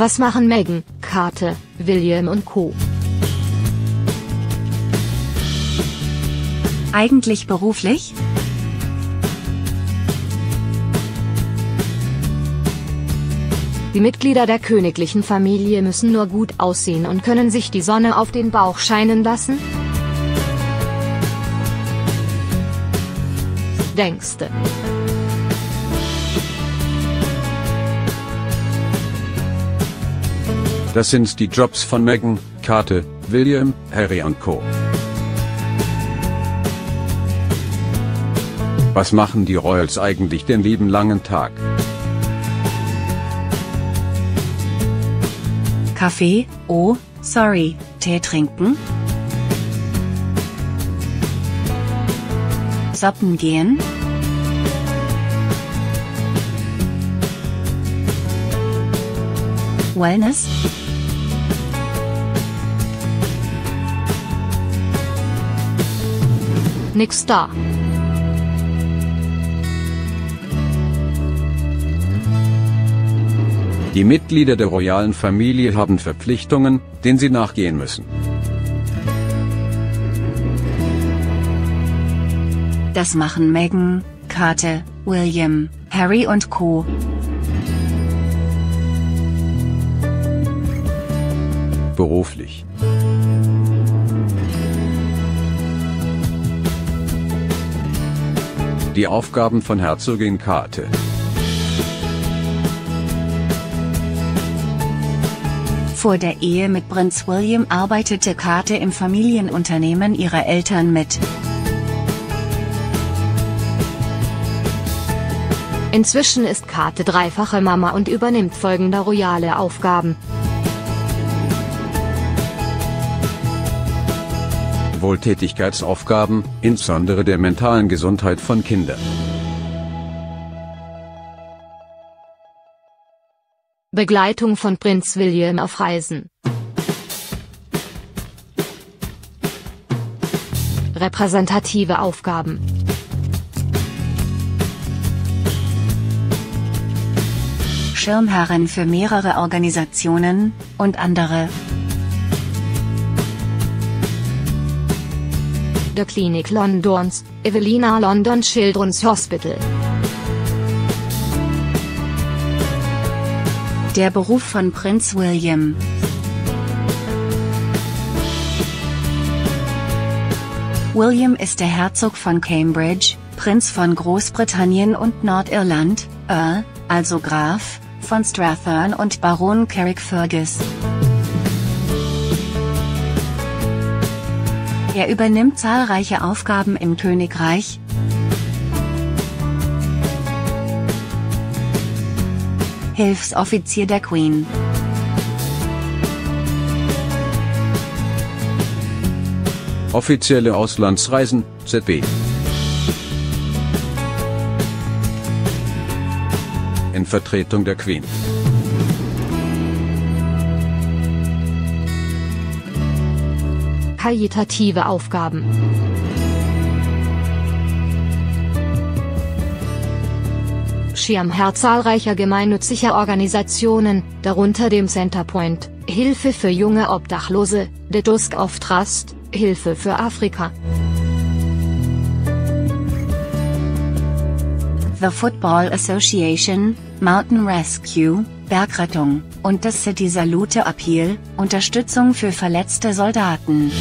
Was machen Meghan, Kate, William und Co. Eigentlich beruflich? Die Mitglieder der königlichen Familie müssen nur gut aussehen und können sich die Sonne auf den Bauch scheinen lassen? Denkste. Das sind die Jobs von Meghan, Kate, William, Harry und Co. Was machen die Royals eigentlich den lieben langen Tag? Kaffee, oh, sorry, Tee trinken? Shoppen gehen? Wellness? Nix da. Die Mitglieder der royalen Familie haben Verpflichtungen, denen sie nachgehen müssen. Das machen Meghan, Kate, William, Harry und Co. Beruflich. Die Aufgaben von Herzogin Kate. Vor der Ehe mit Prinz William arbeitete Kate im Familienunternehmen ihrer Eltern mit. Inzwischen ist Kate dreifache Mama und übernimmt folgende royale Aufgaben. Wohltätigkeitsaufgaben, insbesondere der mentalen Gesundheit von Kindern. Begleitung von Prinz William auf Reisen. Repräsentative Aufgaben. Schirmherrin für mehrere Organisationen, und andere. Der Klinik Londons, Evelina London Children's Hospital. Der Beruf von Prinz William. William ist der Herzog von Cambridge, Prinz von Großbritannien und Nordirland, Earl, also Graf, von Strathearn und Baron Carrickfergus. Er übernimmt zahlreiche Aufgaben im Königreich. Hilfsoffizier der Queen. Offizielle Auslandsreisen, ZB. In Vertretung der Queen. Karitative Aufgaben. Schirmherr zahlreicher gemeinnütziger Organisationen, darunter dem Centerpoint, Hilfe für junge Obdachlose, The Tusk of Trust, Hilfe für Afrika. The Football Association, Mountain Rescue, Bergrettung, und das City Salute Appeal, Unterstützung für verletzte Soldaten.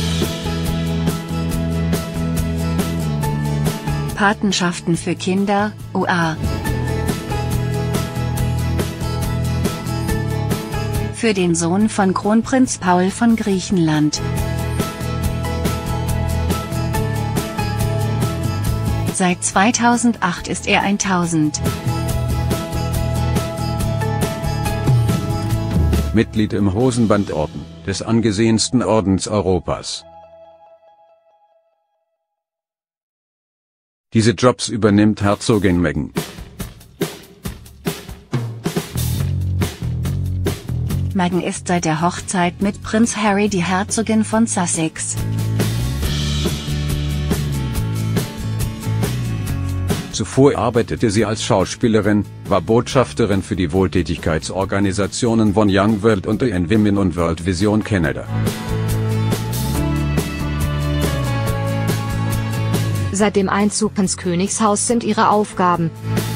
Patenschaften für Kinder, UA. Für den Sohn von Kronprinz Paul von Griechenland. Seit 2008 ist er 1000. Mitglied im Hosenbandorden, des angesehensten Ordens Europas. Diese Jobs übernimmt Herzogin Meghan. Meghan ist seit der Hochzeit mit Prinz Harry die Herzogin von Sussex. Zuvor arbeitete sie als Schauspielerin, war Botschafterin für die Wohltätigkeitsorganisationen One Young World und UN Women und World Vision Canada. Seit dem Einzug ins Königshaus sind ihre Aufgaben: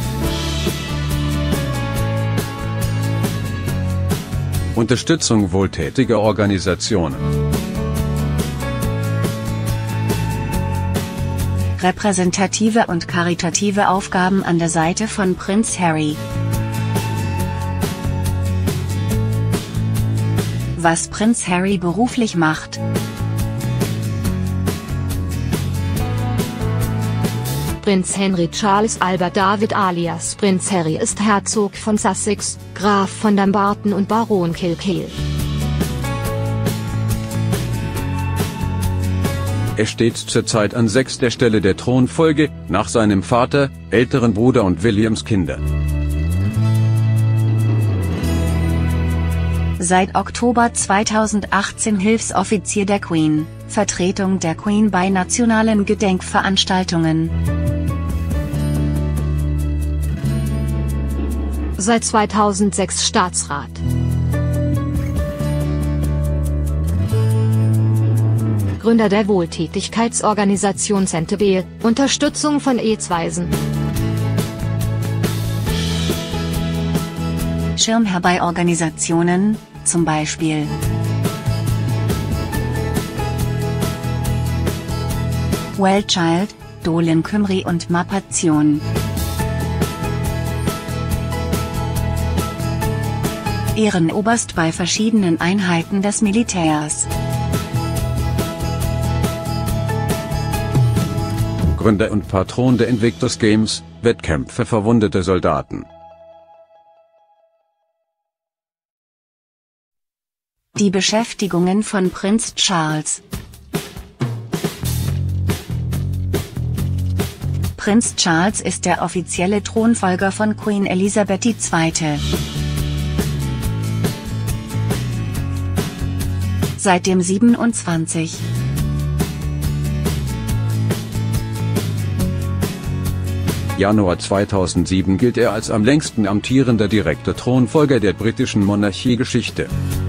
Unterstützung wohltätiger Organisationen, repräsentative und karitative Aufgaben an der Seite von Prinz Harry. Was Prinz Harry beruflich macht. Prinz Henry Charles Albert David alias Prinz Harry ist Herzog von Sussex, Graf von Dumbarton und Baron Kilkeel. Er steht zurzeit an 6. Stelle der Thronfolge, nach seinem Vater, älteren Bruder und Williams Kinder. Seit Oktober 2018 Hilfsoffizier der Queen, Vertretung der Queen bei nationalen Gedenkveranstaltungen. Seit 2006 Staatsrat. Gründer der Wohltätigkeitsorganisation Centerville, Unterstützung von AIDS-Waisen. Schirmherr bei Organisationen, zum Beispiel Well Child, Dolan Cymru und Mapation. Ehrenoberst bei verschiedenen Einheiten des Militärs. Gründer und Patron der Invictus Games, Wettkämpfe für verwundete Soldaten. Die Beschäftigungen von Prinz Charles. Prinz Charles ist der offizielle Thronfolger von Queen Elisabeth II. Seit dem 27. Januar 2007 gilt er als am längsten amtierender direkter Thronfolger der britischen Monarchiegeschichte.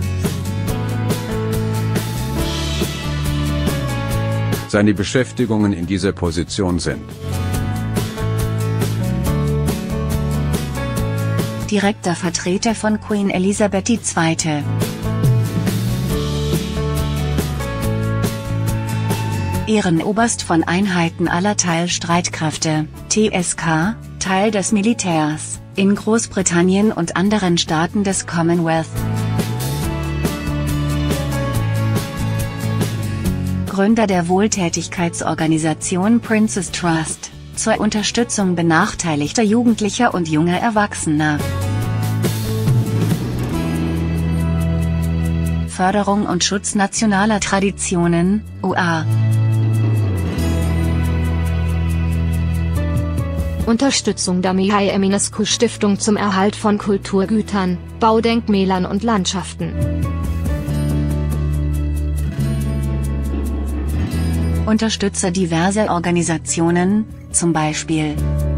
Seine Beschäftigungen in dieser Position sind: direkter Vertreter von Queen Elisabeth II. Ehrenoberst von Einheiten aller Teilstreitkräfte, TSK, Teil des Militärs, in Großbritannien und anderen Staaten des Commonwealth. Gründer der Wohltätigkeitsorganisation Prince's Trust, zur Unterstützung benachteiligter Jugendlicher und junger Erwachsener. Förderung und Schutz nationaler Traditionen, UA. Unterstützung der Mihai Eminescu Stiftung zum Erhalt von Kulturgütern, Baudenkmälern und Landschaften. Unterstützer diverser Organisationen, zum Beispiel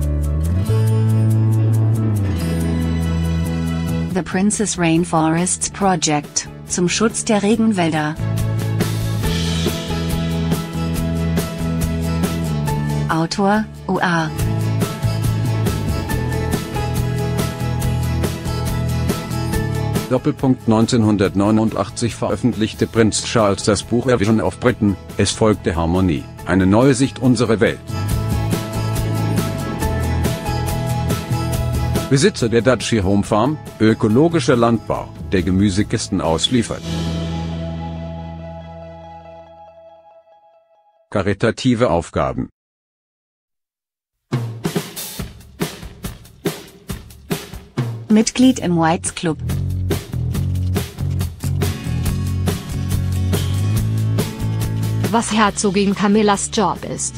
The Princess Rainforests Project, zum Schutz der Regenwälder. Autor, UA. Doppelpunkt 1989 veröffentlichte Prinz Charles das Buch A Vision of Britain, es folgte Harmonie, eine neue Sicht unserer Welt. Besitzer der Duchy Home Farm, ökologischer Landbau, der Gemüsekisten ausliefert. Karitative Aufgaben. Mitglied im Whites Club. Was Herzogin Camillas Job ist.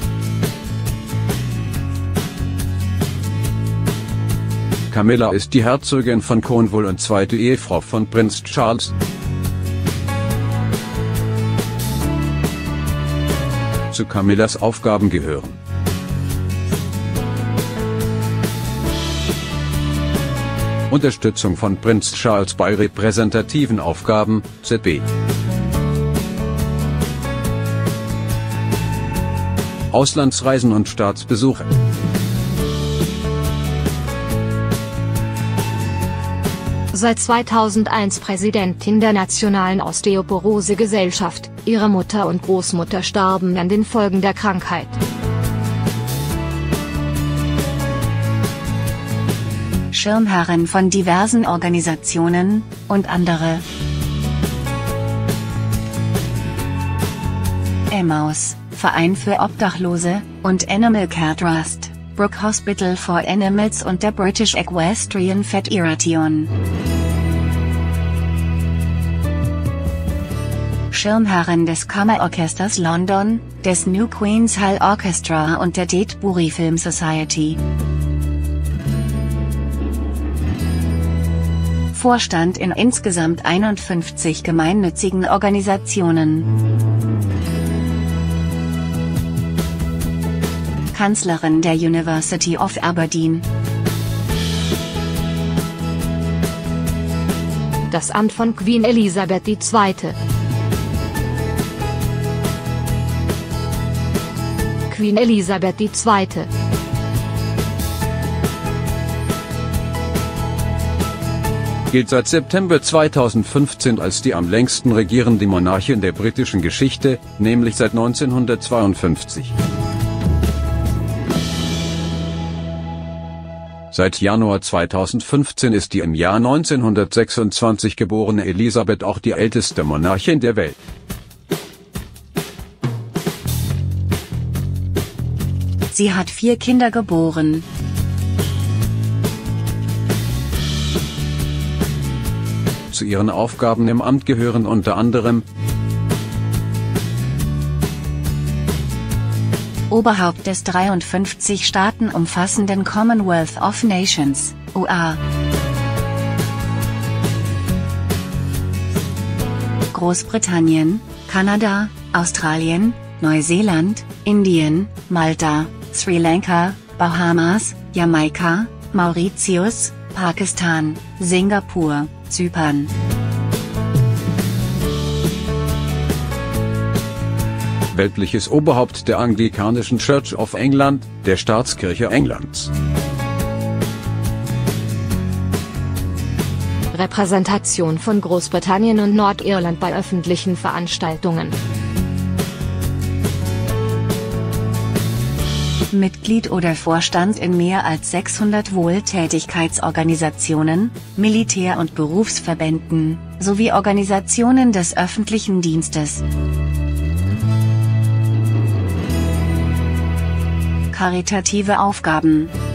Camilla ist die Herzogin von Cornwall und zweite Ehefrau von Prinz Charles. Zu Camillas Aufgaben gehören: Unterstützung von Prinz Charles bei repräsentativen Aufgaben, ZB. Auslandsreisen und Staatsbesuche. Seit 2001 Präsidentin der Nationalen Osteoporose-Gesellschaft, ihre Mutter und Großmutter starben an den Folgen der Krankheit. Schirmherrin von diversen Organisationen, und andere. Emmaus, Verein für Obdachlose, und Animal Care Trust, Brook Hospital for Animals und der British Equestrian Federation. Schirmherrin des Kammerorchesters London, des New Queen's Hall Orchestra und der Dedbury Film Society. Vorstand in insgesamt 51 gemeinnützigen Organisationen. Kanzlerin der University of Aberdeen. Das Amt von Queen Elisabeth II. Queen Elisabeth II. Gilt seit September 2015 als die am längsten regierende Monarchin der britischen Geschichte, nämlich seit 1952. Seit Januar 2015 ist die im Jahr 1926 geborene Elisabeth auch die älteste Monarchin der Welt. Sie hat 4 Kinder geboren. Zu ihren Aufgaben im Amt gehören unter anderem Oberhaupt des 53 Staaten umfassenden Commonwealth of Nations, OA. Großbritannien, Kanada, Australien, Neuseeland, Indien, Malta, Sri Lanka, Bahamas, Jamaika, Mauritius, Pakistan, Singapur, Zypern. weltliches Oberhaupt der anglikanischen Church of England, der Staatskirche Englands. Repräsentation von Großbritannien und Nordirland bei öffentlichen Veranstaltungen. Mitglied oder Vorstand in mehr als 600 Wohltätigkeitsorganisationen, Militär- und Berufsverbänden, sowie Organisationen des öffentlichen Dienstes. Karitative Aufgaben.